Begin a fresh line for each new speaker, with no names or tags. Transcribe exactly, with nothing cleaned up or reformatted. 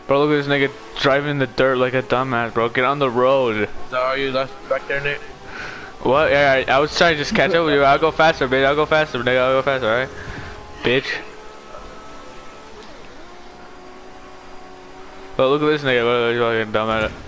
Bro, look at this nigga driving in the dirt like a dumbass, bro. Get on the road.
So are you left back there, Nate?
What? Yeah, I, I was trying to just catch up with you. I'll go faster, bitch. I'll go faster, nigga. I'll go faster, alright? Bitch. But look at this nigga. What are you fucking dumb at it?